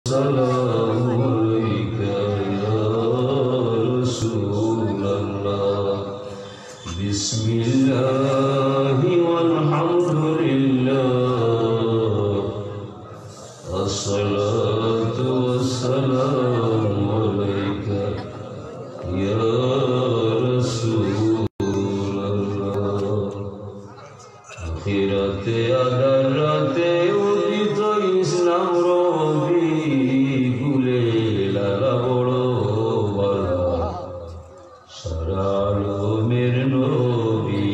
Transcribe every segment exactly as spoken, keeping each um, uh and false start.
السلام عليك يا رسول الله بسم الله والحمد لله الصلاة والسلام عليك يا رسول الله আখিরাতে আদারাতে উদিত ইসলাম রবি গুলে লালা বড় বালা সারা আলমের নবী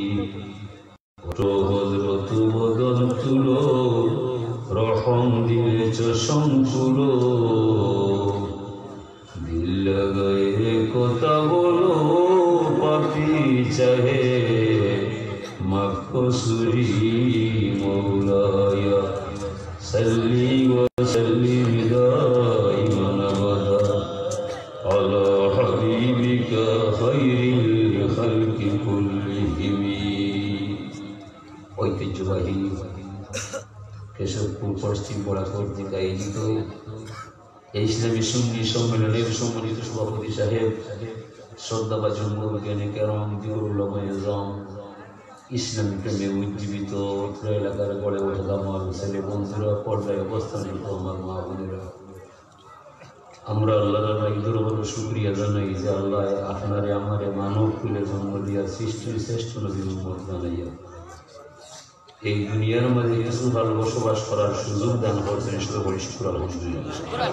হযরত বদন তুলো রহম দিয়েছ সংকুল দিল লাগায়ে কথা বলো পাপি চাহে مقصري مولاي صلي وسلم دائما ابدا على حبيبك خير الخلق كلهم ঐতিহ্যবাহী কেশবপুর পশ্চিম পাড়া কর্তৃক আয়োজিত এই ইসলামী সুন্নি সম্মেলনের সম্মানিত সভাপতি সাহেব শ্রদ্ধাভাজন মুরব্বিয়ানে কেরাম দিউল আযম ইসলামী প্রেমে উজ্জীবিত এলাকার গড়ে ওঠা আমার ছেলে বন্ধুরা পর্যায়ে অবস্থানিত আমার মা বোনেরা, আমরা আল্লাহর দরবারে শুকরিয়া জানাই যে আল্লাহ আপনারে আমারে মানব কুলে জন্ম দিয়া সৃষ্টির শ্রেষ্ঠ নবীর উম্মত বানাইয়া এই দুনিয়ার মাঝে কিছু ভালো বসবাস করার সুযোগ দান করছেন। শুধু বলি শুকর আলহামদুলিল্লাহ।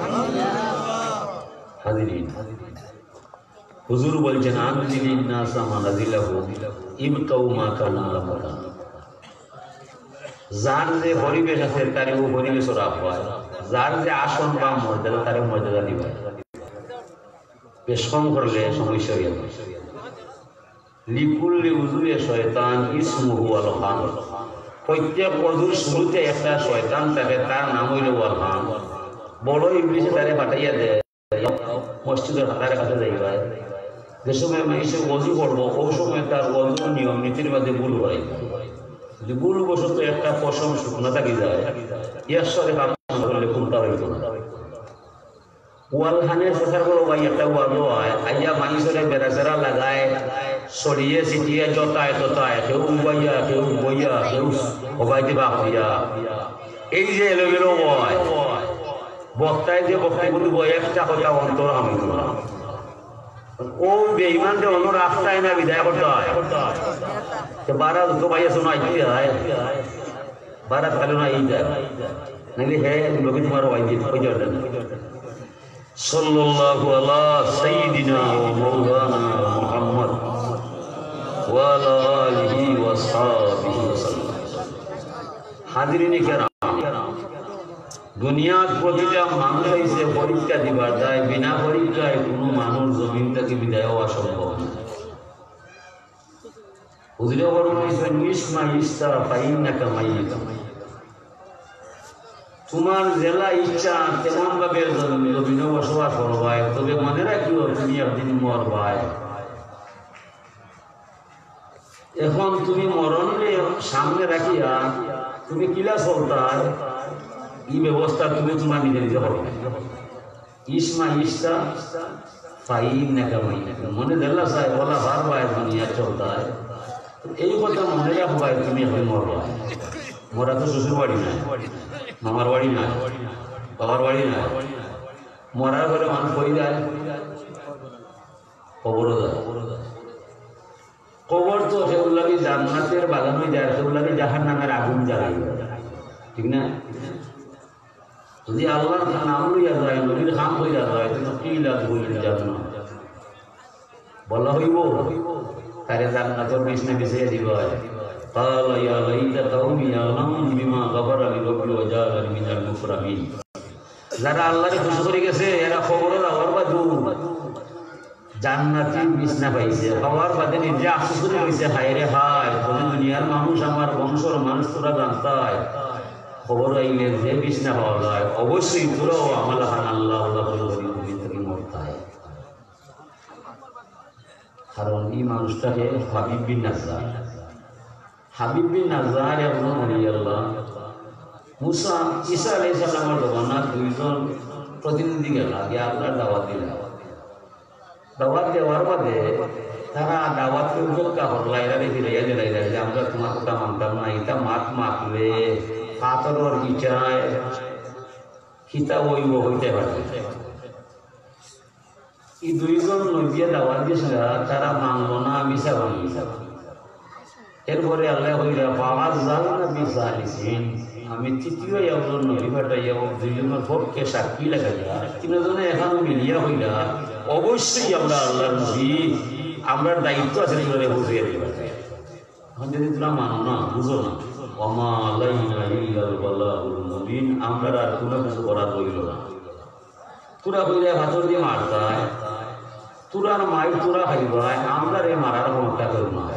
হাজিরিন, হুজুর বলছেন আনজিলিন নাসা মানাজিলাহু ইবকাউ মা কানা লাকা। যার যে পরিবেশ আছে তার ও পরিবেশ রাখবায়, যার যে আসন বা মর্যাদা তার মর্যাদা দিবা। বেশ কম করলে সমস্যা হয়ে যাবে। লিকুল্লি উজুরে শয়তান ইসমুহু আল খান। প্রত্যেক অজুর শুরুতে একটা শয়তান থাকে, তার নাম হইল ওয়াল খান। বড় ইবলিসে তারে পাঠাইয়া দেয় মসজিদের হাতারে কাছে যাইবা। যে সময় মানুষের অজু করবো ওই সময় তার অজুর নিয়ম নীতির মধ্যে ভুল হয়। যদি ভুল বসত একটা পশম শুকনা থাকি যায়, ইয়ার সাথে করলে কোনটা হইত না। ওয়াল খানের শেখার বড় ভাই একটা ওয়াদও হয়, আইয়া মানুষের বেড়া চেরা লাগায় সরিয়ে ছিটিয়ে জতায় ততায়, কেউ উবাইয়া কেউ বইয়া কেউ হবাই দিবা হইয়া। এই যে এলোমেলো বয় বক্তায় যে বক্তব্য দিব একটা কথা অন্তর আমি ও বেঈমান যে অন্য রাস্তায় না বিদায় করতে হয়। বারা দুটো ভাইয়া শোনা আইতে হয়, বারা খালি না এই যায় নাকি হে লোকে তোমার ওয়াইজিব হয়ে যাবে। সাল্লাল্লাহু আলা সাইয়্যিদিনা ওয়া মাওলানা মুহাম্মদ ওয়া আলা আলিহি ওয়া সাহবিহি ওয়াসাল্লাম। হাজিরিনে কেরাম, দুনিয়ার প্রতিটা মানুষ এসে পরীক্ষা দিবার যায়, বিনা পরীক্ষায় কোনো মানুষ জমিন থেকে বিদায় হওয়া সম্ভব না। হুজুরে বলেছেন ইসমা ইস্তা ফাইন্নাকা মাইয়িত। তোমার জেলা ইচ্ছা তেমন ভাবে জমিনে বসবাস করবাই, তবে মনে রাখিও তুমি একদিন মরবাই। এখন তুমি মরণকে সামনে রাখিয়া তুমি কিলা চলতাই এই ব্যবস্থা তুমি তোমার নিজে নিজে হবে। ইসমা ইস্তা ফাইন্নাকা মাইয়িত, মনে দিলা চাই বলা বারবার দুনিয়া চলতাই, এই কথা মনে রাখবাই তুমি এখন মরবা। মরা তো শ্বশুর বাড়ি নাই, মামার বাড়ি নাই, বাবার বাড়ি নাই। মরার ঘরে মানুষ বই যায়, কবরও যায়। কবর তো সেগুলাকে জান্নাতের বাগান হয়ে যায়, সেগুলাকে জাহান্নামের আগুন জ্বালাই, ঠিক না? যদি আল্লাহর নাম লইয়া যায়, নবীর খাম হইয়া যায়, কি লাভ হইল জান্নাত বলা হইব, তারে জান্নাতের বিছনা বিছিয়ে দিব। قال يا ليت قومي يعلمون بما غفر لي ربي وجعلني من المكرمين। যারা আল্লাহরে খুশি করে গেছে এরা খবরে যাওয়ার বাদু জান্নাতি বিছনা পাইছে, পাওয়ার বাদে নিজে আফসোস করে কইছে হায় রে হায়, তুমি দুনিয়ার মানুষ আমার বংশের মানুষ তোরা জানতাই, খবর আইলে যে বিছনা পাওয়া যায় অবশ্যই তোরাও আমল হান আল্লাহ আল্লাহ বলে থেকে মরতায়। কারণ এই মানুষটাকে হাবিব বিন নাজ্জার হাবিব বিন নাজ্জার এবং আল্লাহ মুসা ঈসা আলাইহিস সালামের জমানার দুইজন প্রতিনিধি গেল গিয়ে আপনার দাওয়াত দিল দাওয়াত দেওয়ার বাদে তারা দাওয়াতের উপেক্ষা করল এরা ফিরাইয়া দিলাই যে আমরা তোমার কথা মানতাম না এটা মাত মাতলে পাথরের ইটায় খিতা ওইব হইতে পারে এই দুইজন নবিয়া দাওয়াত দিয়েছিল তারা মানল না মিশা বানিয়ে এরপরে আল্লাহ হইলা বাবা যাও না মিশা আলিসিন আমি তৃতীয় একজন নবী পাঠাইয়া দুইজনের পক্ষে সাক্ষী লাগাইয়া তিনজনে এখনো মিলিয়া হইলা অবশ্যই আমরা আল্লাহর নবী আমরা দায়িত্ব আছে এগুলো বুঝিয়ে দিবা এখন যদি তোমরা মানো না বুঝো না ওমা আলাইনা ইল্লাল বালাগুল মুবিন আমরা আর কোনো কিছু করার রইল না তোরা কইরা হাতর দিয়ে মারতায় তোরার মাই তোরা খাইবায় আমরা রে মারার ক্ষমতা করব না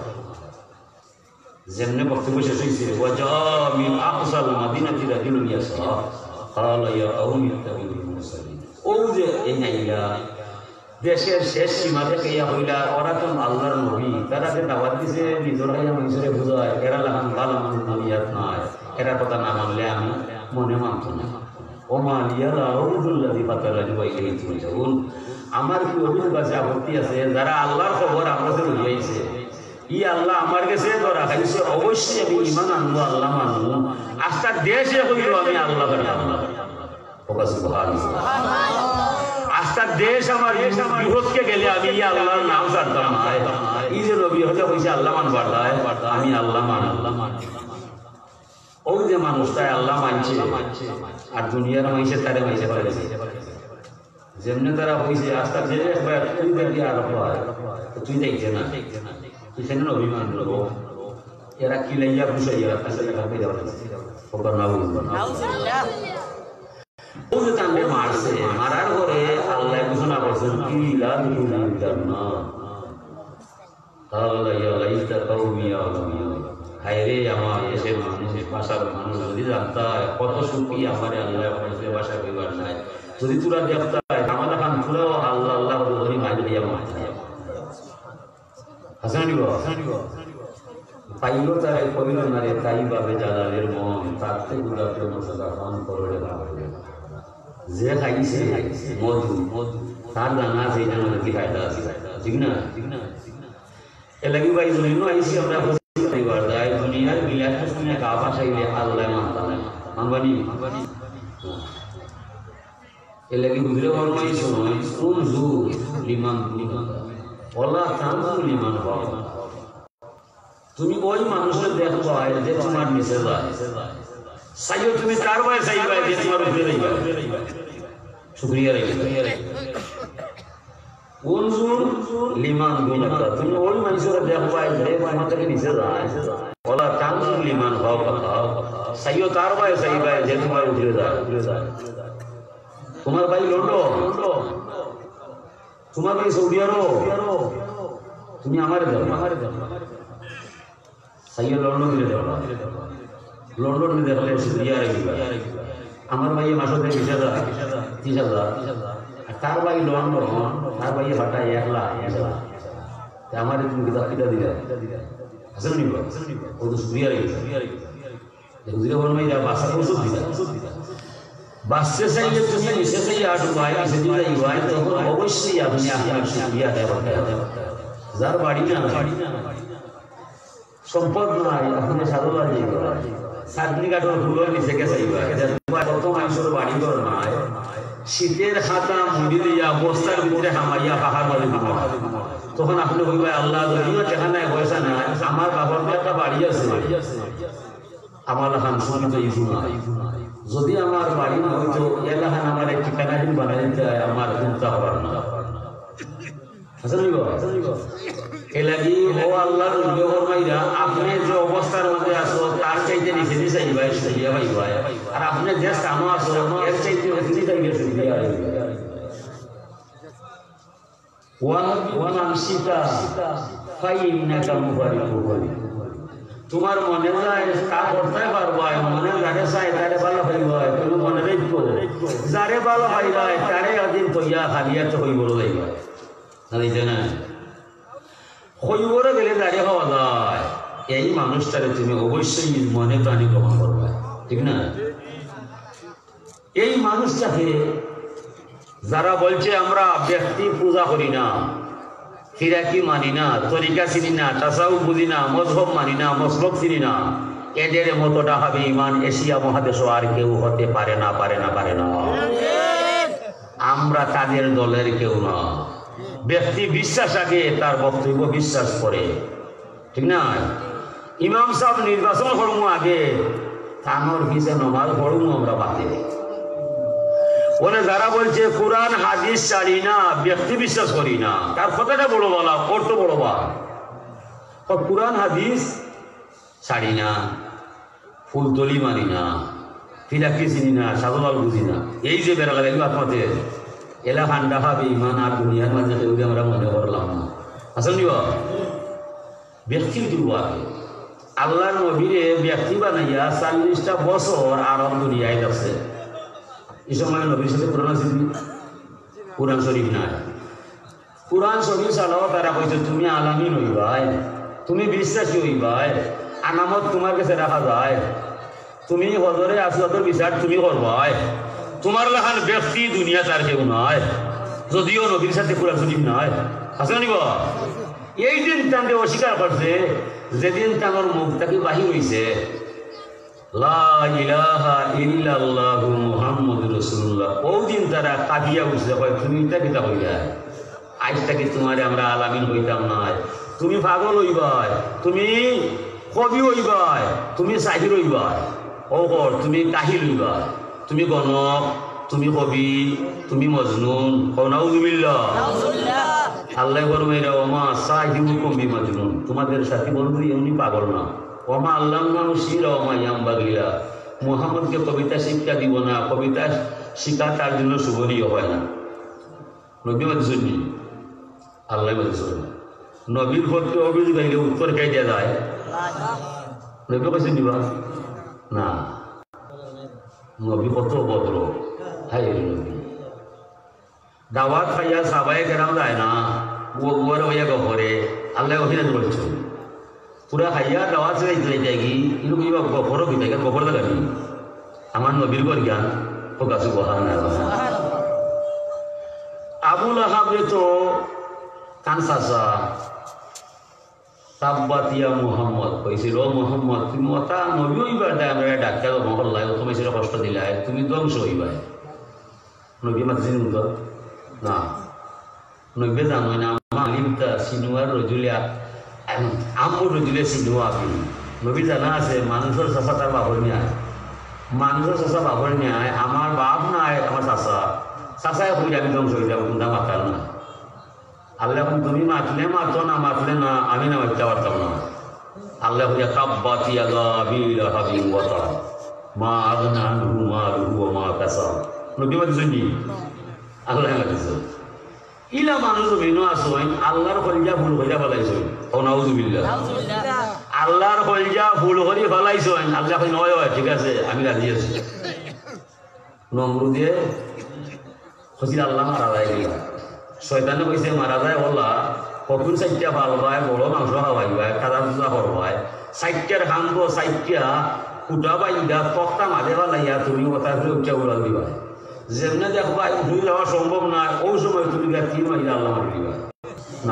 যেমনে বক্তব্য শেষ হয়েছে ওয়াজা মিন আকসাল মাদিনাতি রাজুলুন ইয়াসা ক্বালা ইয়া কওমি ইত্তাবিউল মুরসালিন ও যে এই নাইলা দেশের শেষ সীমা থেকে ইয়া হইলা ওরা তো আল্লাহর নবী তারা যে দাওয়াত দিছে নিজের ভাইয়া মানুষের বুঝায় এরা লাগান ভালো মানুষ নবিয়াত নয় এরা কথা না মানলে আমি মনে মানত না ওমা লিয়ালা আউযুল্লাযী ফাতারানি ওয়া ইলাইহি তুরজাউন আমার কি অভিযোগ আছে আপত্তি আছে যারা আল্লাহর খবর আমরা যে লইয়াইছে ই আল্লাহ আমার কাছে ধরা খাইছে অবশ্যই আমি ঈমান আনবো আল্লাহ মানবো আজটা দেশে হইল আমি আল্লাহ আল্লাহ সুবহানাল্লাহ আজটা দেশ আমার বিরোধকে গেলে আমি ই আল্লাহর নাম জানতাম না এই যে নবী হলে কইছে আল্লাহ মানবার আমি আল্লাহ মান আল্লাহ মান ওই যে মানুষটাই আল্লাহ মানছে আর দুনিয়ার মাইছে তারে মাইছে পারেছে যেমনি তারা হয়েছে আস্তা যে তুই দেখি আর তুই দেখছে না এখানে অভিমান করবো এরা কি লাইয়া বুঝাইয়া কাছে দেখা পেয়ে যাবে ওপর না বুঝবো না ও যে তাকে মারছে মারার পরে আল্লাহ ঘোষণা করছেন কি লাল না তাহলে ইয়া লাইতা কওমি আলামিয়া হায়রে আমার দেশের মানুষ ভাষার মানুষ যদি জানতা কত সুখী আমার আল্লাহ মানুষের ভাষা কইবার নাই যদি তোরা দেখতা আমাদের খান পুরাও আল্লাহ আল্লাহ বলি মাইল দিয়া মারছে হাসানি বাবা পাইলো তারা কইল না রে তাই বাবে জালালের মন তাতে গুলাতে মশলা খান করলে না যে খাইছে মধু মধু তার দানা আছে এটা মানে কি ফায়দা আছে ঠিক না ঠিক না এ লাগি ভাই জন্য আইছি আমরা পরিবার দায় দুনিয়ার বিলাস শুনে কাবা চাইলে আল্লাহ মানতা না মানবানি মানবানি এ লাগি বুঝলে বলমাই শুনো কোন জু লিমান লিমান ওলা তানজু লিমান বাবা তুমি ওই মানুষের দেখবা যে তোমার নিচে যায় সাইও তুমি কার ভাই সাইবা যে তোমার উপরে রইবা শুকরিয়া রাখবে উনজুর লিমান গুনাতা তুমি ওই মানুষের দেখবা যে তোমার থেকে নিচে যায় ওলা তানজু লিমান বাবা সাইও কার ভাই সাইবা যে তোমার উপরে যায় তোমার ভাই লন্ডন তোমার ভাই সৌদি আরব তুমি আমার দাও আমার দাও সাইয়া লন্ডন দিলে দাও লন্ডন দিলে দেখলে সৌদি আরবিয়া আমার ভাই মাসে বিশ হাজার ত্রিশ হাজার আর তার ভাই লন্ডন তার ভাই ভাটা এক লাখ আমার তুমি কিতাব কিতা দিলা হাসান নিব ও তো সৌদি আরবিয়া সৌদি আরবিয়া ভাষা ওষুধ দিলা বাসে চাইলে তুমি নিচে চাই আট ভাই নিচে দিলে ভাই তখন অবশ্যই আপনি আপনার শুকরিয়া আদায় করতে হবে যার বাড়ি না সম্পদ নাই আপনি সাধু বাড়ি চাটনি কাঠর ফুল নিচে কে চাইবা কত মানুষের বাড়ি ঘর নাই শীতের খাতা মুড়ি দিয়া বস্তার ভিতরে হামাইয়া পাহাড় মারি তখন আপনি কইবা আল্লাহ যদিও দেখা নাই পয়সা নাই আমার বাবার একটা বাড়ি আছে আমার খান শুনিত ইফু নাই যদি আমার বাড়ি না হইতো এলাকান আমার এক ঠিকানাহীন বানাই দিতে আমার চিন্তা হবার না এলাকি ও আল্লাহর ফরমাইরা আপনি যে অবস্থার মধ্যে আসো তার চাইতে নিচে নিচে ভাই শুনিয়া ভাই ভাই আর আপনি যে কামো আসো এর চাইতে নিচে যাইবে শুনিয়া ওয়ান ওয়ান সিতা ফাইন্নাকা মুবারিকু তোমার মনে যায় তা করতে পারবো মনে যারে চাই তারে ভালো হইব তুমি মনে রাখবো যারে ভালো হইব তারে অদিন তৈয়া খালিয়াতে হইব লাগবে জানিতে না হইবরে গেলে দাঁড়িয়ে হওয়া যায় এই মানুষটারে তুমি অবশ্যই মনে প্রাণী গ্রহণ করবে ঠিক না এই মানুষটাকে যারা বলছে আমরা ব্যক্তি পূজা করি না, ফিরাকি মানি না, তরিকা চিনি না, তাসাউফ বুঝি না, মজহব মানি না, মসলক চিনি না, এদের মতটা হবে ইমান এশিয়া মহাদেশ আর কেউ হতে পারে না, পারে না, পারে না। আমরা তাদের দলের কেউ না। ব্যক্তি বিশ্বাস আগে তার বক্তব্য বিশ্বাস করে, ঠিক না? ইমাম সাহেব নির্বাচন করবো আগে, থানোর পিছে নমাজ পড়বো আমরা বাদে। বলে যারা বলছে কোরআন হাদিস ছাড়ি না, ব্যক্তি বিশ্বাস করি না, তার কথাটা বড় বলা, অর্থ বড় বলা। কোরআন হাদিস ছাড়ি না, ফুলতলি মানি না, ফিরাকি চিনি না, সাধুলাল বুঝি না, এই যে বেড়া লাগাইল আত্মাতে এলা ঠান্ডা হবে ইমান আর দুনিয়ার মাঝে কেউ আমরা মনে করলাম না। আসল ব্যক্তি দিব আগে। আল্লাহর নবীরে ব্যক্তি বানাইয়া চল্লিশটা বছর আরব দুনিয়ায় আছে। এই সময় নবীর সাথে কোরআন আছে, কোরআন শরীফ নাই। কোরআন শরীফ চালাও তারা কইছে তুমি আলামিন হইবাই, তুমি বিশ্বাসী হইবাই, আনামত তোমার কাছে রাখা যায়, তুমি হজরে আসলাতের বিচার তুমি করবাই, তোমার লাখান ব্যক্তি দুনিয়া তার কেউ নয়, যদিও নবীর সাথে কোরআন শরীফ নাই। আছে নিব এই দিন তাঁকে অস্বীকার করছে, যেদিন তাঁর মুখ তাকে বাহির হইছে লা ইলাহা ইল্লাল্লাহু মুহাম্মাদুর রাসূলুল্লাহ, ওই দিন তারা কাঁদিয়া উঠছে, কয় তুমি এটা কিতা হইলা, আজ থেকে তোমার আমরা আলামিন হইতাম না, তুমি পাগল হইবাই, তুমি কবি হইবাই, তুমি সাহির হইবাই, ও কর তুমি কাহিল হইবাই, তুমি গণক, তুমি কবি, তুমি মজনুন। নাউযুবিল্লাহ। আল্লাহ বলবে ওমা সাহিবুকুম বিমাজনুন, তোমাদের সাথী বন্ধু এমনি পাগল না। ওমা আল্লামনাহু শিরা ওমা ইয়ামবাগিলা, মুহাম্মদকে কবিতা শিক্ষা দিব না, কবিতা শিক্ষা তার জন্য শুভনীয় হয় না। নবী বলছেন, আল্লাহ বলছেন নবীর পক্ষে অভিযোগ আইলে উত্তর কে দেওয়া যায়? নবী কাছে দিবা না। নবী কত ভদ্র, হাই নবী দাওয়াত খাইয়া সাবাই কেরাম যায় না, ও বড় হইয়া গফরে আল্লাহ অভিনয় করছো পুরা খাইয়া দাওয়াত যাই যাই কি কিন্তু কিবা গফরও কি থাকে, গফর দেখাবি আমার নবীর পর জ্ঞান ও গাছে বহার না। আবুল আহাবে তো কান চাচা তাব্বাতিয়া মুহাম্মদ কইছিল, ও মুহাম্মদ তুমি ওটা নবী হইবার দেয় আমরা ডাক্তার মহল্লায় তুমি সেটা কষ্ট দিলাই, তুমি ধ্বংস হইবাই। নবী মাঝে তো না, নবী জানো না মালিমটা সিনুয়ার রজুলিয়া আমুর রজুলিয়া সিনুয়া আপনি নবী জানা আছে মানুষের চাষা তার বাবর নিয়ে, মানুষের চাষা বাবর নিয়ে, আমার বাপ নাই আমার চাষা, চাষায় হইলে আমি ধ্বংস হয়ে যাবো, কোনটা মাতাল না। আল্লাহ তুমি মাতলে মাতো না মাতলে না আমি না মারতে পারতাম না। আল্লাহ হইয়া তাব্বাতিয়া গাবিল হাবিল ওয়াতা মা আগনা আনহু মালুহু ওয়া মা কাসাব। নবী বলছেন কি আল্লাহ বলছে ইলা মানুষ বিনো আসোন আল্লাহর কলজা ফুল হইয়া ফলাইছেন। ও নাউযুবিল্লাহ। আল্লাহর কলজা ফুল হরি ফলাইছেন, আল্লাহ কই নয় হয় ঠিক আছে আমি রাজি আছি। নমরুদে হসিল আল্লাহ মারা যায় গেল, শয়তানে কইছে মারা যায় বললা কখন চারটা পালবায়, বড় মাংস খাওয়াইবায়, খাজা পূজা করবায়, চারটার খাঙ্গ চারটা কুটা বাইন্দা তক্তা মাঝে পালাইয়া তুমি কথা উঠা উড়াল দিবাই, যেমনে দেখবা উঠে যাওয়া সম্ভব নয়, ওই সময় তুমি তিন মাইলে আল্লাহ মারি দিবা। না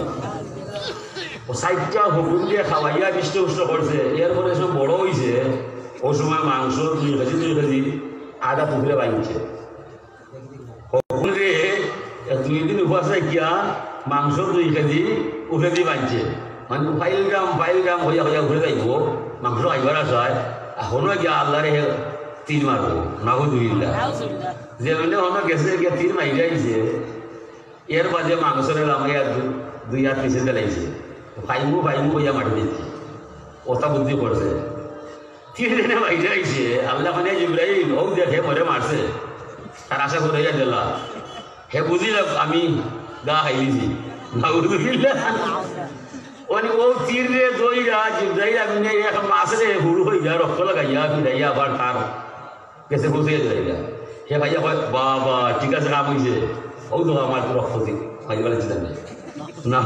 চারটা হুকুম দিয়ে খাওয়াইয়া বিষ্ট উষ্ট করছে, এরপরে সব বড় হয়েছে, ওই সময় মাংস দুই কেজি দুই কেজি আধা পুকুরে বাইছে। হুকুমে দুই দিন উপাস রাখিয়া মাংস দুই কেজি উঠে দিয়ে বাঁধছে, মানে ফাইল গ্রাম ফাইল গ্রাম হইয়া হইয়া ঘুরে যাইব, মাংস আইবার আসায় এখনো গিয়া আল্লাহরে তীর মারবো। নাউযুবিল্লাহ। যেমনি হনো গেছে গিয়া তীর মারি যাইছে, এর বাদে মাংসরে লামাইয়া দুই হাত পিছিয়ে দিলাইছে, ফাইমু ফাইমু হইয়া মাটি দিচ্ছে, ওটা বুদ্ধি করছে, তীর দিনে মারি যাইছে। আল্লাহ মানে জিবরাইল ও দেখে মরে মারছে, তার আশা করে দিলা হে বুঝিল আমি গা খাইছি। নাউযুবিল্লাহ। মানে ও তীর রে দইরা জিবরাইল আমি মাছরে হুড় হইয়া রক্ত লাগাইয়া ফিরাইয়া আবার তার গেছে বুঝিয়ে যাইয়া হে ভাইয়া কয় বাবা ঠিক আছে কাম হয়েছে, ও তো আমার রক্ত দিক মাঝে বেলা ছিলেন না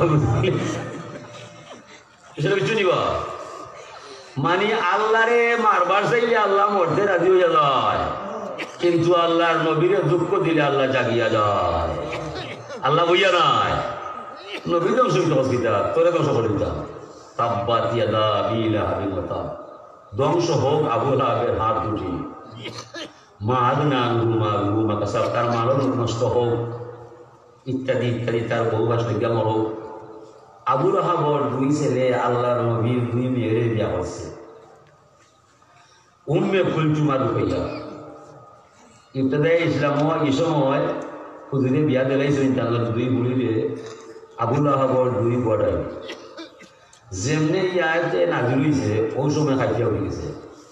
সেটা কিছু নিবা। মানে আল্লাহরে মারবার চাইলে আল্লাহ মরতে রাজি হয়ে যায়, কিন্তু আল্লাহর নবীরে দুঃখ দিলে আল্লাহ জাগিয়া যায়। আল্লাহ বইয়া নাই নবী ধ্বংস হইতে হসপিটা তোরে ধ্বংস করে দিতাম। তাব্বাত ইয়াদা আবি লাহাবিন ওয়া তাব, ধ্বংস হোক আবু লাহাবের হাত দুটি। মা আগনা আনহু মালুহু মা কাসাব, তার মালও নষ্ট হোক ইত্যাদি ইত্যাদি, তার বহু বাসলিকা মরক। আবু লাহাবর দুই ছেলে আল্লাহর নবীর দুই মেয়েরে বিয়া করছে। উম্মে কুলথুমা রুকাইয়া ইবতদায়ে ইসলাম এই সময় হুজুরে বিয়া দিলাইছেন তার দুই বুড়িরে আবু লাহাবর দুই বড়াই। যেমনি ইয়াতে নাজিল হইছে ওই সময় খাইয়া হয়ে গেছে।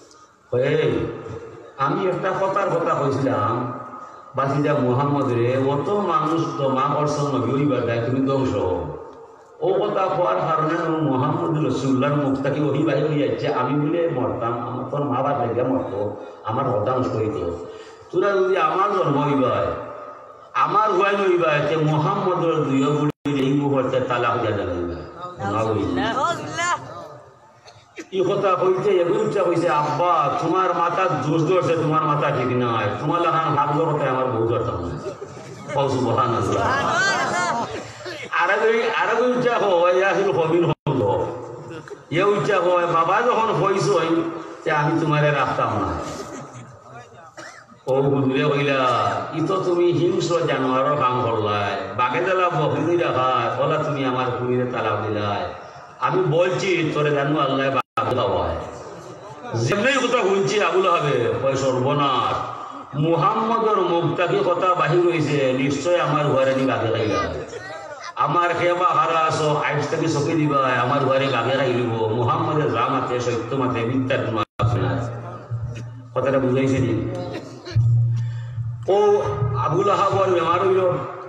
আমি একটা কথার কথা কইছিলাম বাসিদা মুহাম্মদরে অত মানুষ তো মা করছেন নবী হইবার দায় তুমি ধ্বংস। ও কথা কোয়ার কারণে মুহাম্মদ রাসূলুল্লাহর মুখ থেকে ওহি বাহির হয়ে যাচ্ছে আমি বলে মরতাম, আমার তোর মা বাপ লেগে মরতো, আমার হতাংশ হইত। তোরা যদি আমার জন্ম হইবায় আমার হুয়াই হইবায় তে মুহাম্মদের দুই বুড়ি এই মুহূর্তে তালাক দিয়া জানাইবা। এই কথা কইতে এগুলোটা কইছে আব্বা তোমার মাথা জোশ ধরছে, তোমার মাথা ঠিক নাই, তোমার লাগান হাত ধরতে আমার বউ ধরতাম না। সুবহানাল্লাহ। আরেক আরেক উচ্চা হয় আসল কবির হল এ উচ্চা হয় বাবা যখন হইস যে আমি তোমারে রাখতাম না। ও বুঝলে কইলা ই তো তুমি হিংস্র জানোয়ারও কাম করলাই, বাঘে জ্বালা বকরি রাখায় বলা তুমি আমার কুড়িরে তালাক দিলাই। আমি বলছি তোরে জানো আল্লাহ বাঘ খাওয়ায়। যেমনি কথা শুনছি আবুল হবে সর্বনাশ, মুহাম্মদর মুখ থেকে কথা বাহির হয়েছে, নিশ্চয় আমার ঘরে নি বাঘে খাইলা। আমার খেবা হারা আসো আইস থেকে চকি দিবা, আমার ঘরে বাঘে রাখিব। মুহাম্মদের যা মাতে সত্য মাতে মিথ্যা তোমার কথাটা বুঝাইছে নি? ও আবুল আহাবর বেমার হইল,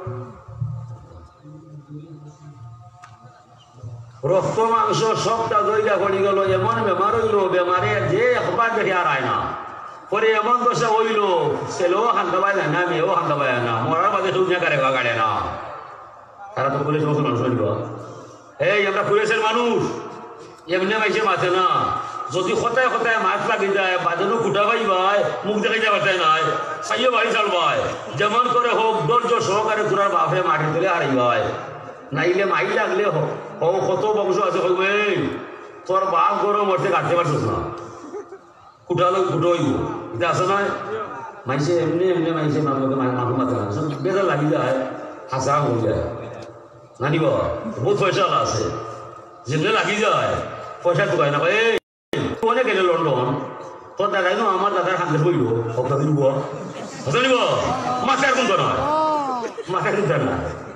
রক্ত মাংস সবটা দইটা পড়ে গেল, এমন বেমার হইল বেমারে যে একবার দেখে আর আয় না। পরে এমন দশা হইল ছেলেও হান্তা পায় না, মেয়েও হান্তা পায় না, মরার বাদে সৌজা কারে গাড়ে না। তারা তো পুলিশ মুসলমান শুনব এই আমরা পুলিশের মানুষ এমনি মাইছে মাথে না। যদি সদায় সদায় মাছ লাগি যায় বাজানো কুটা পাই ভাই মুখ দেখে যাবার চাই নাই চাইও বাড়ি চালবাই, যেমন করে হোক ধৈর্য সহকারে তোরার বাপে মাটি তুলে হারিবাই। নাইলে মাই লাগলে হোক কত বংশ আছে কইব এই তোর বাপ গরম মরতে কাটতে পারছিস না, কুটালো কুটো হইব এটা আছে নয়। মাইছে এমনি এমনি মাইছে মানুষকে মানুষ মাথে না বেজার লাগি যায়, হাসা হয়ে যায় না নিব। বহুত পয়সা আছে যেমনি লাগি যায় পয়সা ঢুকাই না এই অনেক গেলে লন্ডন তোর দাদাই নো আমার দাদার হাতে বইল সপ্তাহ নিব হাসা নিব মাথার কোনটা নয় মাথার কোনটা না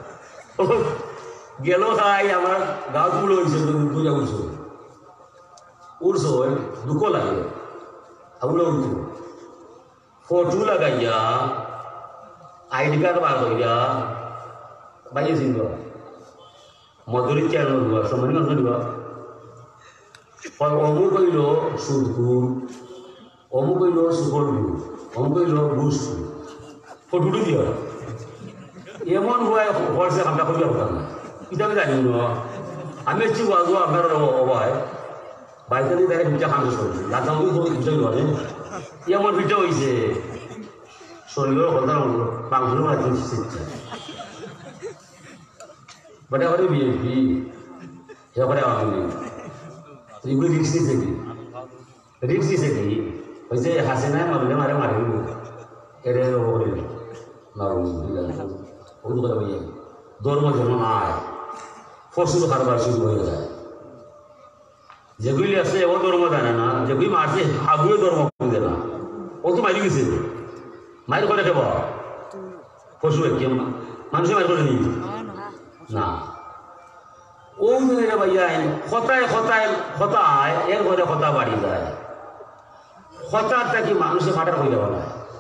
গেল তাই আমার গাছ গুলো হয়েছে পূজা করছো উড়ছো দুঃখ লাগে আগুলো উঠছো ফটো লাগাইয়া আইডি কার্ড বার করিয়া বাইরে চিনব মধুরী চ্যানেল দিব সময় নষ্ট দিব। অমুক কইল সুদপুর, অমুক কইল সুপরপুর, অমুক কইল ঘুষপুর, ফটোটি দিও এমন হয় হরসে আমরা করি হতাম না এটা আমি জানি না। আমি হচ্ছি বাজু আপনার অবায় বাড়িতে দিয়ে তারা ভিটা খান করছি দাদা ভিটাই ধরে এমন ভিটা হয়েছে শরীরের কথা মাংসের মাঝে শিখছে বাট এবারে বিএনপি এবারে আওয়ামী লীগ এগুলো রিক্স দিচ্ছে কি রিক্স দিচ্ছে কি হয়েছে হাসে নাই মারলে মারে মারি এর ধর্ম যেন নাই ফসল কারবার শুরু হয়ে যায়। যেগুলি আছে ও ধর্ম জানে না, যেগুলি মারছে হাগুয়ে ধর্ম বুঝে না, ও তো মারি গেছে মায়ের করে দেব পশু কেউ মানুষের মায়ের করে নিয়ে না ও ভাইয়া হতায় হতায় হতায় এর ঘরে হতা বাড়ি যায়। হতারটা কি মানুষের মাটার হয়ে যাবে না,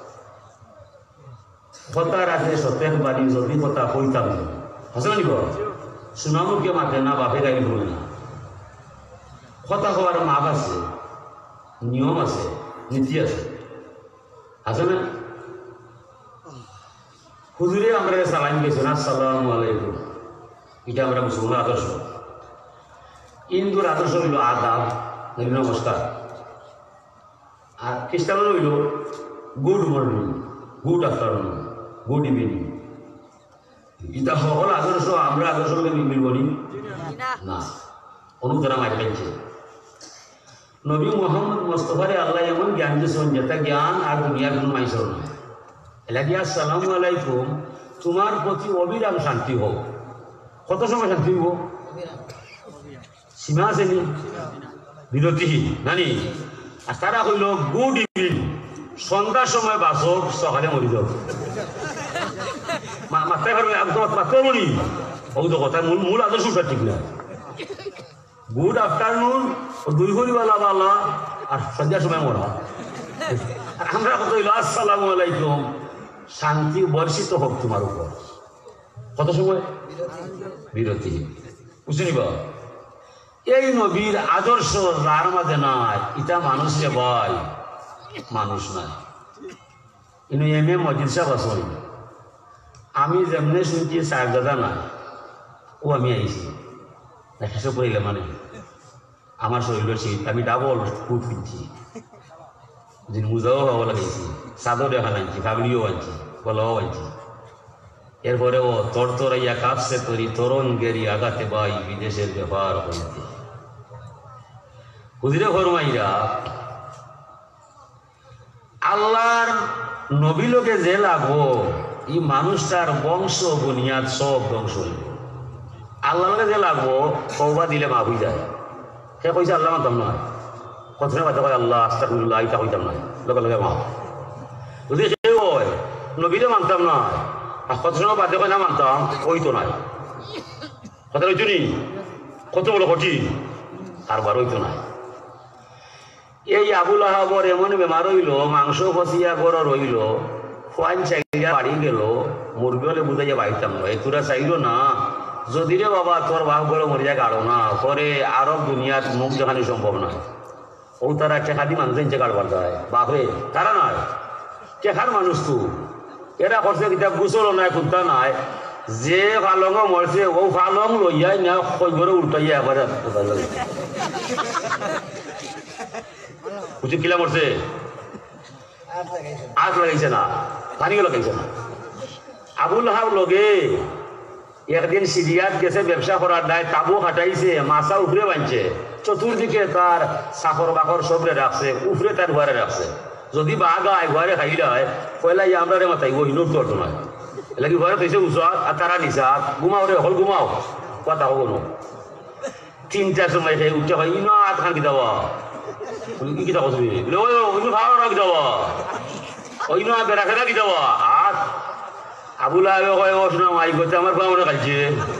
হতার আছে সত্যের বাড়ি যদি হতা হইতাম হাসে নিব সুনামুখে মাঠে না বাপে গাড়ি বলে না। হতা হওয়ার মাপ আছে, নিয়ম আছে, নীতি আছে, আছে না? হুজুরে আমরা সালাম গেছেন আসসালামু আলাইকুম, এটা আমরা মুসলমান আদর্শ। হিন্দুর আদর্শ হইল আদাব নমস্কার, আর খ্রিস্টান হইল good morning good afternoon, good evening. এটা সকল আদর্শ আমরা আদর্শ মিলব নি না, অনুদারা মারি পেয়েছে। নবী মোহাম্মদ মুস্তাফারে আল্লাহ এমন জ্ঞান দিয়েছেন যেটা জ্ঞান আর দুনিয়ার কোনো মাইসর নয়। এলাকি আসসালামু আলাইকুম, তোমার প্রতি অবিরাম শান্তি হোক। কত সময় শান্তি হইব? সীমা আছে নি? বিরতিহীন নানি। আর তারা হইল গুড ইভিনিং, সন্ধ্যার সময় বাসক, সকালে মরি যাও মাথায় মাত্র মরি। ও তো কথা মূল মূল আদর্শটা ঠিক না। গুড আফটারনুন, দুই হরিওয়ালা বালা, আর সন্ধ্যার সময় মরা। আমরা কত হইল আসসালামু আলাইকুম, শান্তি বর্ষিত হোক তোমার উপর। কত সময়? বিরতিহীন। বুঝলি বা এই নবীর আদর্শ যার মাঝে নাই, এটা মানুষে ভাই মানুষ নাই। কিন্তু এম এ মজিদ সাহেব আসল, আমি যেমনি শুনছি সাহেবজাদা নাই, ও আমি আইছি দেখা পড়িলে মানে আমার শরীরের শীত, আমি ডাবল ফুট কিনছি, যে মুজাও হওয়া লাগাইছি, চাদর দেখা আনছি, ফাগড়িও আনছি, গলাও আনছি। এরপরে ও তোর তোরাইয়া কাঁপছে তরি তরুণ গেরি আগাতে বাই বিদেশের ব্যাপার হইতে। হুজুরে ফরমাইরা আল্লাহর নবী লোকে যে লাগবো, এই মানুষটার বংশ বুনিয়াদ সব ধ্বংস হইব। আল্লাহ লোকে যে লাগবো, কৌবা দিলে মা হয়ে যায়। সে কইছে আল্লাহ মানতাম নয়, কথা বাদ কয় আল্লাহ আস্তাগফিরুল্লাহ, এটা হইতাম নয়, লগে লগে মা। যদি সে হয় নবীরে মানতাম নয়, আর কত সময় বাদে কয় না মানতাম, ওই তো নাই। কথা রইতো নি, কত বড় কঠিন, আর বার হইতো নাই। এই আবুল আহাবর এমন বেমার হইল, মাংস ফসিয়া গড় রইল, খোয়ান চাইয়া বাড়ি গেল, মুরগি হলে বুঝাইয়া বাড়িতাম নয়, তোরা চাইল না যদি রে বাবা তোর বাপ গড়ে মরিয়া গাড়ো না পরে আরব দুনিয়ার মুখ দেখানি সম্ভব নয়। ও তারা টেকাদি মানুষ এনছে কারবার যায়, বাপরে তারা নয়, টেকার মানুষ তো এরা করছে কিতাব গুছল নাই, কুত্তা নাই, যে ফালং মরছে ও ফালং লইয়াই না কইবরে উল্টাইয়া একবারে উচিত কিলা মরছে, আজ লাগাইছে না, পানিও লাগাইছে না। আবুল হাব লগে একদিন সিরিয়াত গেছে ব্যবসা করার দায়, তাবু খাটাইছে, মাছা উপরে বাঁধছে, চতুর্দিকে তার চাকর বাকর সবরে রাখছে, উপরে তার ঘরে রাখছে। যদি বাঘ আয় ঘরে খাইলে হয় পয়লাই আমরা রে মাথায় ওই নোট করতো না, এলাকি ঘরে তৈছে উচাত আর তারা নিচাত, ঘুমাও রে হল ঘুমাও, কথা হবো না। তিনটার সময় খেয়ে উঠতে হয়, ইনো আট খান কিতাব কি কিতাব তুমি ওই খাওয়া না কিতাব ওই না বেড়া খেলা কিতাব। আর আবুল আহ কয় ও শোনা মাই করছে আমার বামনে খাইছে,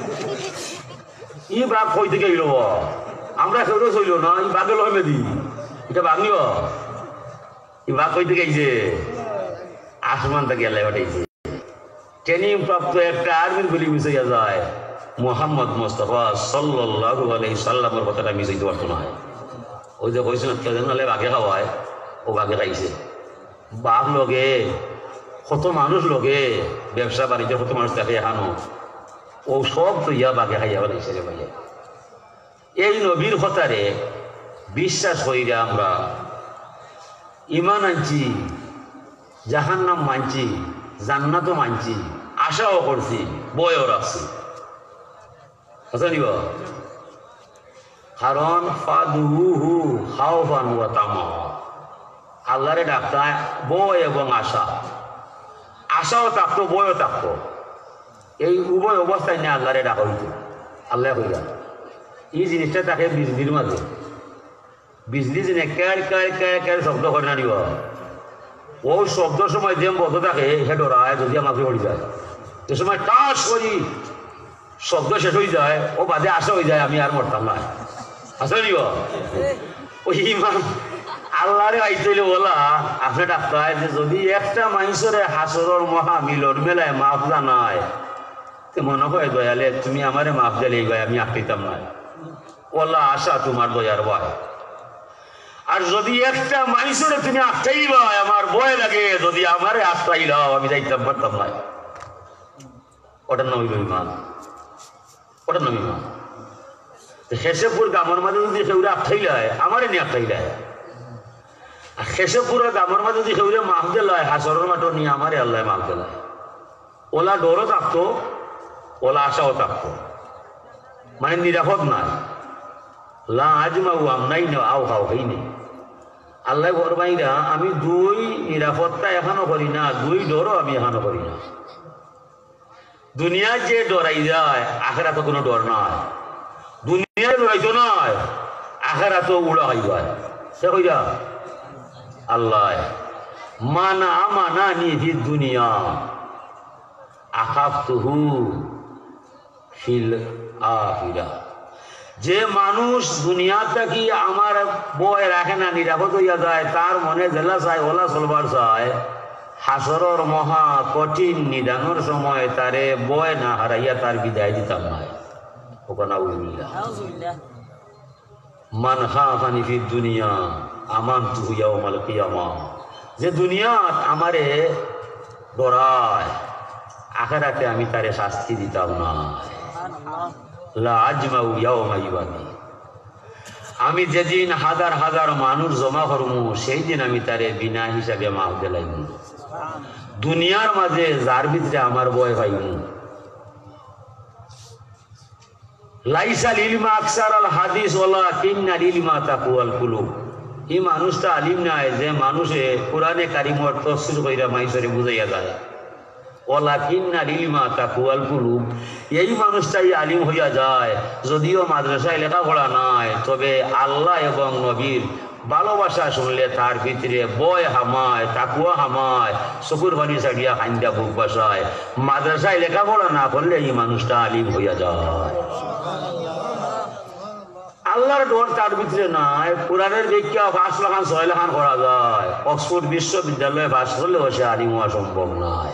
ই বাঘ কই থেকে এলো, আমরা সেটাও চইল না, ই বাঘে লয় মেদি, এটা বাঘ নিব, ই বাঘ কই থেকে আইছে, আসমান থেকে এলাই পাঠাইছে। ট্রেনিং প্রাপ্ত একটা আর্মির গুলি মিশাইয়া যায়, মোহাম্মদ মুস্তাফা সাল্লাল্লাহু আলাইহি সাল্লামের কথাটা মিশাইতে পারতো না। ওই যে কইছে নালে বাঘে খাওয়ায়, ও বাঘে খাইছে। বাঘ লগে কত মানুষ লগে ব্যবসা বাণিজ্য কত মানুষ দেখে এখানো, ও সব তো ইয়া বাঘে খাইয়া বানাইছে রে ভাইয়া। এই নবীর কথারে বিশ্বাস কইরে আমরা ইমান আনছি, জাহান্নাম মানছি, জান্নাতও মানছি, আশাও করছি, বয়ও রাখছি। কথা নিব, কারণ ফাদুহু খাওফান ওয়া তামা, আল্লাহরে ডাকতা বয় এবং আশা, আশাও থাকতো বয়ও থাকতো, এই উভয় অবস্থায় নিয়ে আল্লাহরে ডাকা হইত। আল্লাহ কইরা এই জিনিসটা তাকে বিজলির মাঝে, বিজলি যে ক্যার ক্যার ক্যার ক্যার শব্দ করে না নিব, ও শব্দ সময় যে বদ্ধ থাকে সে ডরায় যদি আমাকে পড়ে যায়, যে সময় টাস করি শব্দ শেষ হয়ে যায়, ও বাদে আশা হয়ে যায় আমি আর মরতাম না। আসলে নিব ওই ইমান আল্লাহরে আইতেইলে বলা আপনি ডাক্তার যে যদি একটা মানুষের হাসরের মহা মিলন মেলায় মাফ জানায়, তো মনে হয় দয়ালে তুমি আমারে মাফ দিলে এই আমি আঁকতাম না, ওলা আশা তোমার দয়ার ভয়। আর যদি একটা মানুষের তুমি আঁকটাইবা আমার ভয় লাগে, যদি আমারে আঁকটাইলাও আমি যাইতাম পারতাম না, ওটার নাম ইমান, ওটার নাম ইমান। হেসেপুর গ্রামের মাঝে যদি কেউ আঁকটাইলায় আমারে নিয়ে আঁকটাইলায়, শেষে পুরো দামর মাঝে যদি সেগুলো মাফ দিলায় হাসরের মাঠও নিয়ে আমারে আল্লাহ মাফ দিলায় ওলা ডরও থাকতো ওলা আশাও থাকতো মানে নিরাপদ নাই লা আজমাউ আমনাই না আও হাও হই নেই আল্লাহ ফরমাইরা আমি দুই নিরাপত্তা এখনো করি না দুই ডরও আমি এখনো করি না দুনিয়ার যে ডরাই যায় আখেরাতে কোনো ডর নাই দুনিয়ায় ডরাইতো নয় আখেরাতে উড়া হয়ে যায় সে কইরা আল্লাহ মানা আমানা নিহি দুনিয়া আখাফতুহু ফিল আখিরা যে মানুষ দুনিয়া থাকি আমার বয় রাখে না নিরাপদ হইয়া যায় তার মনে জেলা চায় ওলা চলবার চায় হাসরর মহা কঠিন নিদানোর সময় তারে বয় না হারাইয়া তার বিদায় দিতাম নাই ওখানে মান খাফানি ফিদ দুনিয়া আমানতু ইয়াউমাল কিয়ামা যে দুনিয়াত আমারে ডরায় আখিরাতে আমি তারে শাস্তি দিতাম না লা আজমাউ ইয়াউমা ইবাদি আমি যেদিন হাজার হাজার মানুষ জমা করমু সেই দিন আমি তারে বিনা হিসাবে মাফ দিলাইম দুনিয়ার মাঝে যার ভিতরে আমার ভয় পাইমু লাইসা লিলমা আকসার আল হাদিস ওয়ালা কিন্না লিলমা তাকুয়াল কুলুব এই মানুষটা আলিম নাই যে মানুষে কোরআনে কারিমর তফসির কইরা মাইসরে বুঝাইয়া যায় ওলা কিন্না লিলমা তাকুয়াল কুলুব এই মানুষটাই আলিম হইয়া যায় যদিও মাদ্রাসায় লেখাপড়া নাই তবে আল্লাহ এবং নবীর ভালোবাসা শুনলে তার ভিতরে বয় হামায় তাকুয়া হামায় চকুর পানি ছাড়িয়া খান্দা বুক বাসায় মাদ্রাসায় লেখাপড়া না করলে এই মানুষটা আলিম হইয়া যায় আল্লাহর ডর তার ভিতরে নাই কোরআনের ব্যাখ্যা পাঁচ লাখান ছয় লাখান করা যায় অক্সফোর্ড বিশ্ববিদ্যালয়ে পাশ করলেও সে আলিম হওয়া সম্ভব নয়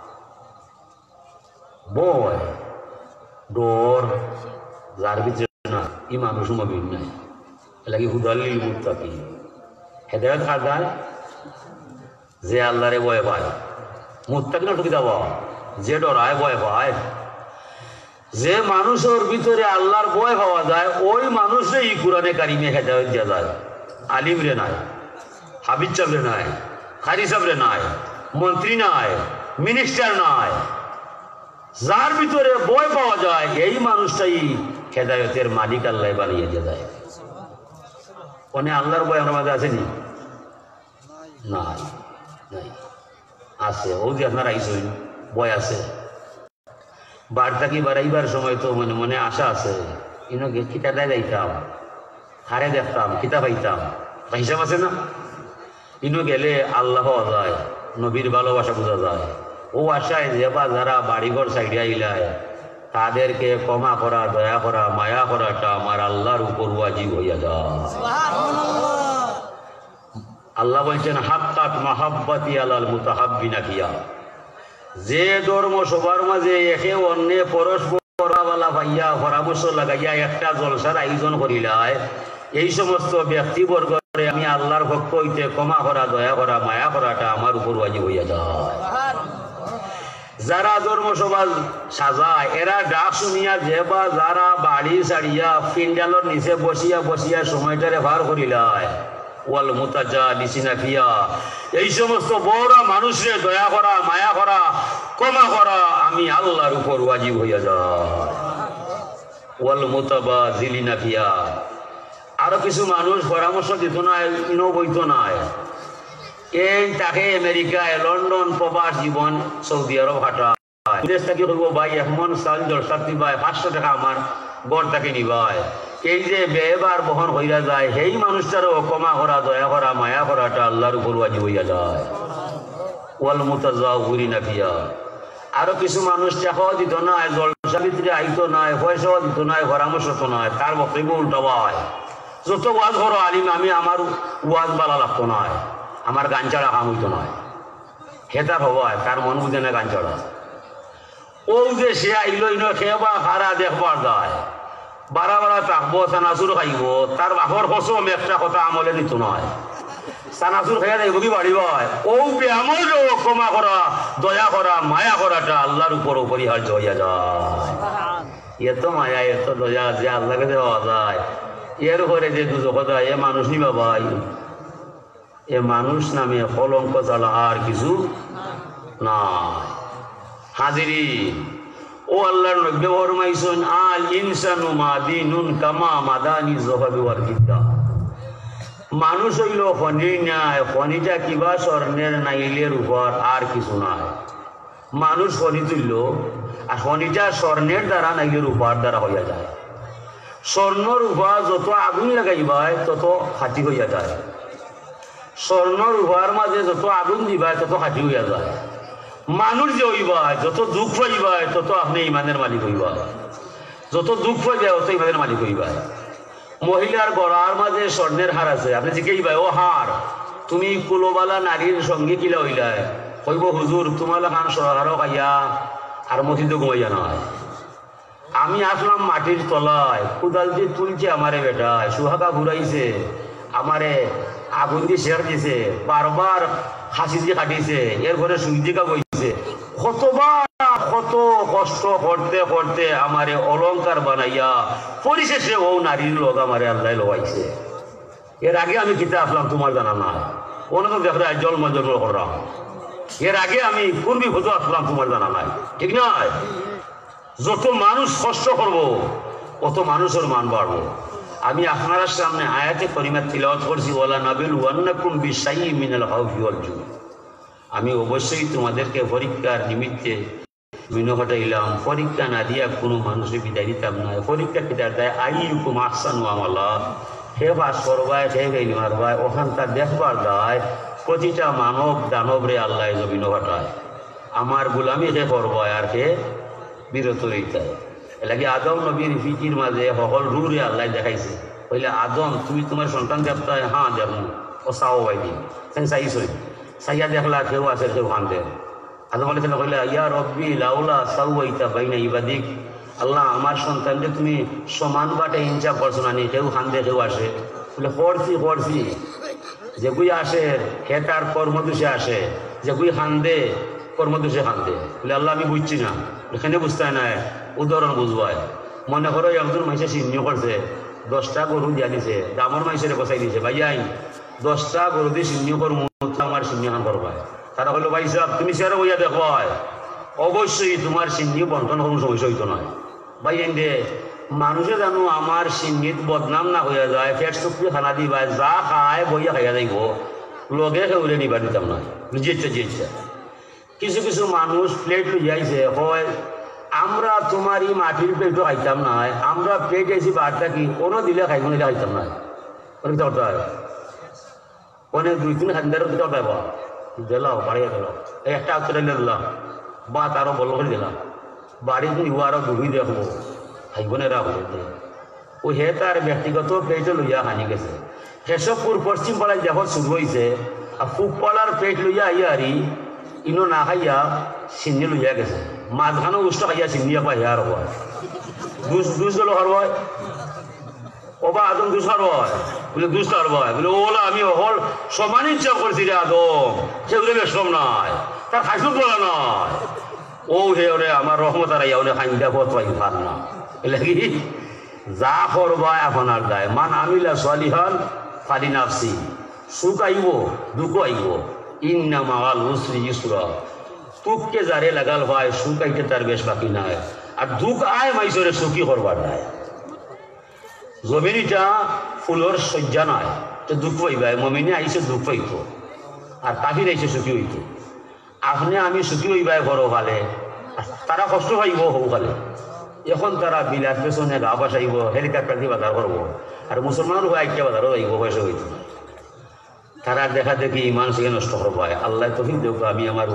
বয় ডর যার ভিতরে না এই মানুষ মবিন নাই এলাকি হুদাল্লিল মুত্তাকি হেদায়েত কার দেয় যে আল্লাহরে ভয় পায় মুত্তাকি না ঠকি দেওয়া যে ডরায় ভয় পায় যে মানুষের ভিতরে আল্লাহর ভয় পাওয়া যায় ওই মানুষে এই কোরআনে কারিমে হেদায়েত দেওয়া যায় আলিম রে নাই হাবিজ সাহেব রে নাই কারি সাহেব রে নাই মন্ত্রী নাই মিনিস্টার নাই যার ভিতরে ভয় পাওয়া যায় এই মানুষটাই হেদায়েতের মালিক আল্লাহ বানিয়ে দিয়ে যায় ওনে আল্লাহর ভয় আমার মাঝে আসেনি নাই নাই আছে ও যে আপনার আইসই ভয় আছে বার্তা কি বাড়াইবার সময় তো মনে মনে আশা আছে ইনকে কিতাটায় যাইতাম হারে দেখতাম কিতা পাইতাম হিসাব আছে না ইনো গেলে আল্লাহ যায় নবীর ভালোবাসা বোঝা যায় ও আশায় যে বা যারা বাড়িঘর সাইডে আইলায় তাদেরকে ক্ষমা করা দয়া করা মায়া করাটা আমার আল্লাহর উপর ওয়াজিব হইয়া যায় আল্লাহ বলছেন হাক্কাত মাহাব্বাতি আলাল মুতাহাব্বিনা ফিয়া যে ধর্ম সবার মাঝে একে অন্যে পরস্পর ভাইয়া পরামর্শ লাগাইয়া একটা জলসার আয়োজন করিলায় এই সমস্ত ব্যক্তিবর্গরে আমি আল্লাহর পক্ষ হইতে ক্ষমা করা দয়া করা মায়া করাটা আমার উপর ওয়াজিব হইয়া যায় যারা ধর্ম সমাজ সাজায় এরা ডাক শুনিয়া যে বা যারা বাড়ি ছাড়িয়া পিন্ডালর নিচে বসিয়া বসিয়া সময়টারে ভার করিলায় ওয়াল মুতাজালিসিনা ফিয়া এই সমস্ত বড় মানুষরে দয়া করা মায়া করা ক্ষমা করা আমি আল্লাহর উপর ওয়াজিব হইয়া যায় ওয়াল মুতাবাজিলিনা ফিয়া আরো কিছু মানুষ পরামর্শ দিত না ইনো বইতো নাই এই তাকে আমেরিকায় লন্ডন প্রবাস জীবন সৌদি আরব হাঁটা বিদেশ থেকে করব ভাই এমন চাল জলসা দিবাই পাঁচশো টাকা আমার গড় তাকে নিবাই এই যে ব্যয়বার বহন হইয়া যায় সেই মানুষটারও ক্ষমা করা দয়া করা মায়া করাটা আল্লাহর উপর ওয়াজিব হইয়া যায় ওয়াল মুতাজাউরিনা ফিয়া আরো কিছু মানুষ টাকাও দিত নাই জলসা ভিতরে আইতো নাই পয়সাও দিত নাই পরামর্শ তো নাই তার বক্তব্য উল্টাবায় যত ওয়াজ করো আলিম আমি আমার ওয়াজ বালা লাগতো নয় আমার গান ছাড়া কাম হইতো নয় হেতা হবায় তার মন বুঝে না গান ছাড়া ও যে সে আইলো ইনো খেবা খারা দেখবার যায় বারা বারা থাকবো চানাচুর খাইব তার বাপর কসম একটা কথা আমলে দিত নয় চানাচুর খাইয়া যাইব কি বাড়িব ও ব্যায়ামও ক্ষমা করা দয়া করা মায়া করাটা আল্লাহর উপর অপরিহার্য হইয়া যায় এত মায়া এত দয়া যে আল্লাহকে দেওয়া যায় এর উপরে যে দুজক যায় এ মানুষ নিবা ভাই এ মানুষ নামে কলঙ্ক ছাড়া আর কিছু না। হাজিরি ও আল্লাহর নবী ফরমাইছেন আল ইনসানু মাদিনুন কামা মাদানি যহাবি ওয়াল ফিদ্দা। মানুষ হইল খনি নাই, খনিটা কিবা স্বর্ণের নাইলের উপর আর কিছু নাই। মানুষ খনি তুলল আর খনিটা স্বর্ণের দ্বারা নাইলের উপর দ্বারা হইয়া যায়। স্বর্ণর উপর যত আগুন লাগাইবাই তত খাঁটি হইয়া যায়, স্বর্ণর উপর মাঝে যত আগুন দিবাই তত খাঁটি হইয়া যায়। মানুষ যে হইবাই যত দুঃখ পাইবাই তত আপনি ইমানের মালিক হইবাই, যত দুঃখ পাই যায় তত ইমানের মালিক হইবাই। মহিলার গড়ার মাঝে স্বর্ণের হার আছে, আপনি জিজ্ঞাইবাই ও হার তুমি কুলোবালা নারীর সঙ্গে কিলা হইলাই? কইব হুজুর তোমার খান সহারও খাইয়া আর মসজিদ ঘুমাইয়া নয়। আমি আসলাম মাটির তলায়, কোদাল দিয়ে তুলছে আমারে বেটায়, সুহাগা ঘুরাইছে আমারে, আগুন দিয়ে শেয়ার দিছে, বারবার হাসি দিয়ে কাটিছে, এর ঘরে সুই দিকা বইছে, কতবার কত কষ্ট করতে করতে আমারে অলংকার বানাইয়া পরিশেষে ও নারীর লোক আমারে আল্লাহ লগাইছে। এর আগে আমি কিতা আসলাম তোমার জানা নাই, অনেক দেখ জন্ম জন্ম করলাম, এর আগে আমি কোন বিপদ আসলাম তোমার জানা নাই, ঠিক নয়? যত মানুষ কষ্ট করবো অত মানুষের মান বাড়বো। আমি আপনার সামনে আয়াতে করিমা তিলাওয়াত করছি ওয়ালা নাবিল ওয়ান্নাকুম বিশাইইন মিনাল খাউফি ওয়াল জু। আমি অবশ্যই তোমাদেরকে পরীক্ষার নিমিত্তে বিনো ঘটাইলাম, পরীক্ষা না দিয়া কোনো মানুষের বিদায় দিতাম না। পরীক্ষা কিতার দেয় আইয়ুকুম আহসানু আমালা, হে বাস করবাই হে গাইল মারবাই, ওখানকার দেখবার দায় প্রতিটা মানব দানবরে আল্লাহ বিনো ঘটায়। আমার গোলামি হে করবায় আর হে বিরত রইতে। এলাকি আদম নবীর ফিকির মাঝে সকল রুরে আল্লাহ দেখাইছে, বলে আদম তুমি তোমার সন্তান দেখতে হয়? হ্যাঁ দেখুন, ও চাও বাইদি চাইছই, চাইয়া দেখলা কেউ আছে কেউ কান্দে। আদম বলেছিল কইলে ইয়া রব্বি লাউলা সাউইতা বাইনা ইবাদিক, আল্লাহ আমার সন্তানকে তুমি সমান বাটে ইনসাফ করছো না, কেউ কান্দে কেউ আসে। বলে করছি করছি, যেগুই আসে হে তার কর্মদোষে আসে, যেগুই কান্দে কর্মদোষে কান্দে। বলে আল্লাহ আমি বুঝছি না, এখানে বুঝতে নাই, উদাহরণ বুঝবায়। মনে করো একজন মাইসে সিন্নি করছে, দশটা গরু দিয়া দিছে, দামর মাইসের বসাই দিছে, ভাই আই দশটা গরু দিয়ে সিন্নি করবো, আমার সিন্নি খান করবায়। তারা বললো ভাই সাহেব তুমি সেরা বইয়া দেখো, অবশ্যই তোমার সিন্নি বন্টন কোনো সমস্যা হইতো নয়। ভাই এনে মানুষে জানো আমার সিন্নিত বদনাম না হইয়া যায়, ফেট চুক্তি খানা দিবা, যা খায় বইয়া খাইয়া যাইব, লগে খেউরে নিবার দিতাম না, যেচ্ছে যেচ্ছে। কিছু কিছু মানুষ প্লেট লই যাইছে, হয় আমরা তোমার এই মাটির প্লেটও খাইতাম না, আমরা প্লেট আইসি বারটা কি কোনো দিলে খাইব নিলে খাইতাম না। অনেক দরটা হয়, অনেক দুই তিন খান্দারও দুটা পাইব দিলাম, বাড়িয়ে গেল একটা উত্তরে দিলাম বা তারও বল করে দিলাম, বাড়ি নিব আরও ডুবি দেখবো খাইব না এরা বলে। ও হে তার ব্যক্তিগত প্লেটও লইয়া হানি গেছে। হেসবপুর পশ্চিম পাড়ায় যখন শুরু হয়েছে, আর পূবপাড়ার প্লেট লইয়া আইয়া আরি ইনো না খাইয়া চিন্নি লইয়া গেছে, মাঝখানো উষ্ঠ খাইয়া চিন্নি পাই আর হয় দুষ দুষ গেল হার হয়, ওবা আদম দুষ হার হয় বলে দুষ হার হয় বলে ওলা আমি অকল সমান ইচ্ছা করছি রে আদম, সেগুলো বেশম নাই, তার খাইসুক বলা নয়। ও হে ওরে আমার রহমত আর ইয়া ওনে খাইন্দা পথ পাই ভার না। এলে কি যা করবা আপনার দায়, মান আমিলা সালিহান ফালিনাফসি, সুখ আইব দুঃখ আইব, ইন্না মাল উসরি ইসরা, তুককে যারে লাগাল হয় সুখ আইতে তার বেশ বাকি নাই, আর দুঃখ আয় মাইসরে সুখী করবার নাই। জমিনিটা ফুলর সজ্জা নাই, তো দুঃখ পাইবা, মমিনে আইসে দুঃখ পাইত আর কাফির আইসে সুখী হইত। আপনি আমি সুখী হইবাই বড় কালে, তারা কষ্ট পাইব হৌ কালে। এখন তারা বিলাস পেছনে গা বাসাইব, হেলিকপ্টার দিয়ে বাজার করবো, আর মুসলমানের হয়ে আইটা বাজারও যাইব, পয়সা হইত। তারা দেখা দেখি ইমান থেকে নষ্ট করবো। আল্লাহ তৌফিক দেব। আমি আমার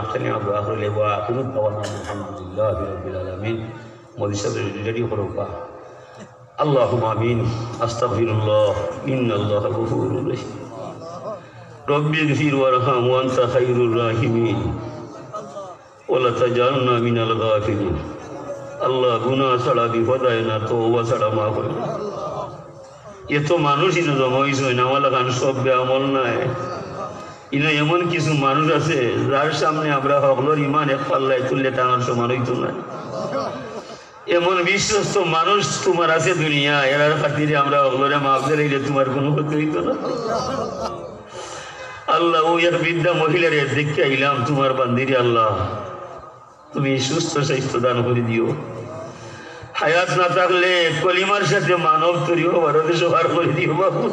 আলহামদুলিল্লাহ মোদী সাহেব রেডি করবা। আল্লাহুম্মা আমিন। আস্তাগফিরুল্লাহ ইন্নাল্লাহা গফুরুর রহিম। রব্বি ইগফির ওয়ারহাম ওয়া আনতা খায়রুর রাহিমিন ওয়া লা তাজআলনা মিনাল গাফিলিন। আল্লাহ গুনাহ ছাড়া বিপদ হয় না, তওবা ছাড়া মাফ হয় না। এত মানুষ ইনো জমা হয়েছে না, আমার লাগান সব আমল নাই। ইনো এমন কিছু মানুষ আছে যার সামনে আমরা হকলোর ইমান এক পাল্লায় তুললে টানার সমান হইতো না। এমন বিশ্বস্ত মানুষ তোমার আছে দুনিয়া, এরার খাতিরে আমরা হকলোরে মাফ দিলে তোমার কোনো ক্ষতি হইতো না। আল্লাহ ওই এক বৃদ্ধা মহিলার দেখে আইলাম তোমার বান্দিরে আল্লাহ তুমি সুস্থ স্বাস্থ্য দান করে দিও হায়াত না থাকলে কলিমার সাথে মানব তৈরি হবার সবার করে দিও বাবু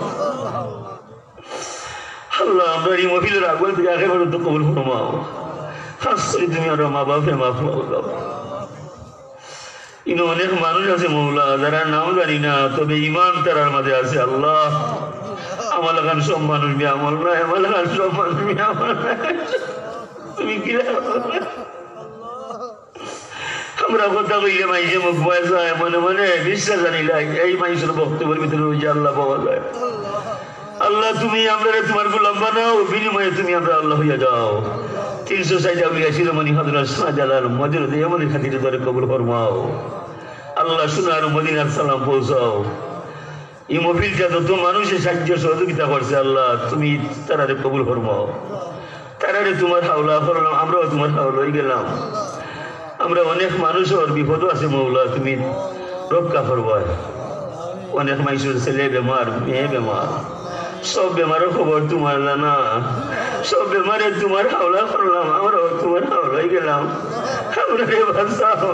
আল্লাহ আমরা এই মহিলার আগল থেকে একেবারে তো কবুল ফরমাও খাস করে তুমি আর মা বাপে মাফ দাও ইনো অনেক মানুষ আছে মৌলা যারা নাম জানি না তবে ইমান তারার মাঝে আছে আল্লাহ আমার লাগান সব মানুষ আমল নয় আমার লাগান সব মানুষ আমল তুমি কি আমরা কথা কইলে মাইসে মুখ বয়স হয় মনে মনে বিশ্বাস জানি এই মানুষের বক্তব্যের ভিতরে ওই যে আল্লাহ পাওয়া যায় আল্লাহ তুমি আমরা তোমার গোলাম বানাও বিনিময়ে তুমি আমরা আল্লাহ হইয়া যাও তিনশো ষাট আউলিয়া শিরোমণি হযরত শাহজালাল মজরুদ ইয়ামানের খাতিরে ধরে কবুল ফরমাও আল্লাহ সোনার মদিনার সালাম পৌঁছাও এই মহফিলটা যত মানুষের সাহায্য সহযোগিতা করছে আল্লাহ তুমি তারারে কবুল ফরমাও তারারে তোমার হাওলা ফরলাম আমরাও তোমার হাওলা হয়ে গেলাম আমরা অনেক মানুষের বিপদ আছে মৌলা তুমি রক্ষা করবাই অনেক মানুষের ছেলে বেমার মেয়ে বেমার সব বেমারের খবর তোমার জানা সব বেমারে তোমার হাওলা করলাম আমরাও তোমার হাওলা হয়ে গেলাম আমরা রে বাঁচাও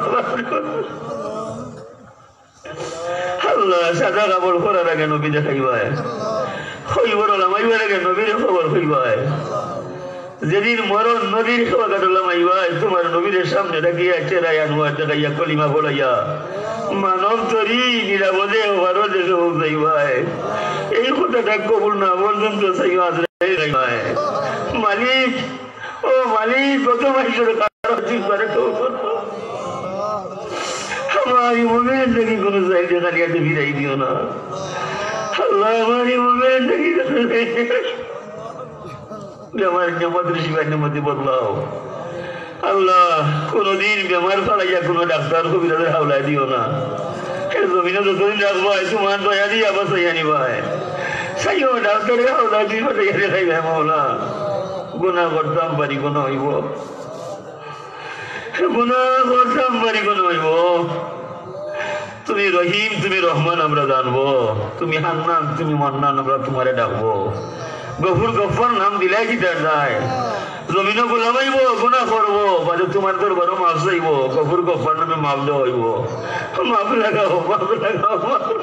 আল্লাহ সাদা কাপড় করার আগে নবী দেখাইবাই হইবার লামাইবার আগে নবীর খবর হইবাই যেদিন মরণ নদীর খাওয়া কাটলাম আইবাই তোমার নবীর সামনে রাখিয়া চেরাই আনোয়ার দেখাইয়া কলিমা বলাইয়া মানব তরি নিরাপদে হবারও দেখে যাইবাই এই কথাটা কবুল না পর্যন্ত মালিক ও মালিক কত মানুষের কারো চিন্তারে আমার ইমামের নাকি কোনো জায়গা খালিয়াতে ফিরাই দিও না আল্লাহ আমার ইমামের নাকি বেমার নিয়ামত ঋষিবার নিয়ামতে বদলাও আল্লাহ কোনদিন বেমার ফালাইয়া কোনো ডাক্তার কবিরাদের হাওলায় দিও না জমিনে যতদিন রাখবো তোমার দয়া দিয়ে আবার সাইয়া নিবাই সাইও ডাক্তারের হাওলায় তুই ফাটাইয়া দেখাই ভাই মাওলা গুণা করতাম পারি কোনো হইব গুণা করতাম পারি কোনো হইব তুমি রহিম তুমি রহমান আমরা জানবো তুমি হান্নান তুমি মান্নান আমরা তোমারে ডাকবো গফুর গফর নাম দিলাই কি তার যায় জমিনও গোলামাইব গুণা করবো বাজে তোমার দরবারও মাফ চাইব গফুর গফর নামে মাফ দেওয়া হইব মাফ লাগাও মাফ লাগাও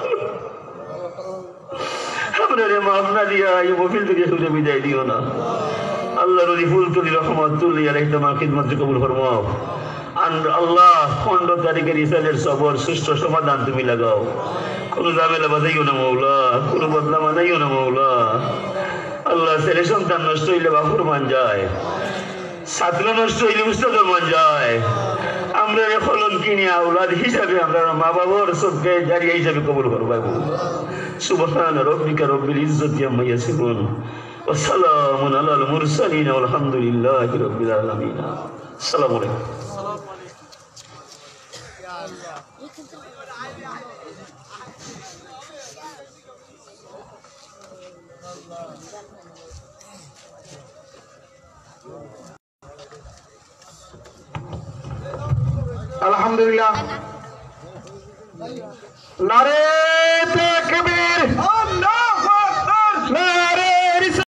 আমরা রে মাফ না দিয়া এই মফিল থেকে সুযোগ বিদায় দিও না আল্লাহ রলি ফুল তুলি রহমত তুলি আলাইহি তোমার খিদমত কবুল ফরমাও আল্লাহ পনেরো তারিখের ইসালের সবর সুষ্ঠু সমাধান তুমি লাগাও কোনো ঝামেলা বাজাইও না মৌলা কোনো বদলা বাজাইও না মৌলা আল্লাহ ছেলে সন্তান নষ্ট হইলে বাপুর মান যায় ছাত্র নষ্ট হইলে উস্তাদের মান যায় আমরা ফলন কিনে আওলাদ হিসাবে আমরা মা বাবার সবকে জারিয়া হিসাবে কবুল করবো সুবহান রাব্বিকা রব্বিল ইজ্জাতি আম্মা ইয়াসিফুন ওয়া সালামুন আলাল মুরসালিন আলহামদুলিল্লাহি রাব্বিল আলামিন আসসালামু আলাইকুম আলহামদুলিল্লাহ নারে তাকবীর আল্লাহ